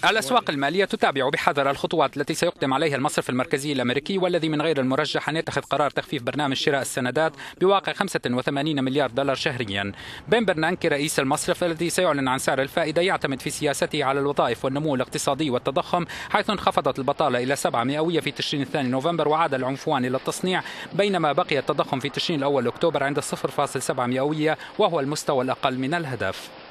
الأسواق المالية تتابع بحذر الخطوات التي سيقدم عليها المصرف المركزي الأمريكي، والذي من غير المرجح أن يتخذ قرار تخفيف برنامج شراء السندات بواقع 85 مليار دولار شهريا. بن برنانكي رئيس المصرف الذي سيعلن عن سعر الفائدة يعتمد في سياسته على الوظائف والنمو الاقتصادي والتضخم، حيث انخفضت البطالة إلى 7 مئوية في تشرين الثاني نوفمبر، وعاد العنفوان إلى التصنيع، بينما بقي التضخم في تشرين الأول أكتوبر عند 0.7 مئوية، وهو المستوى الأقل من الهدف.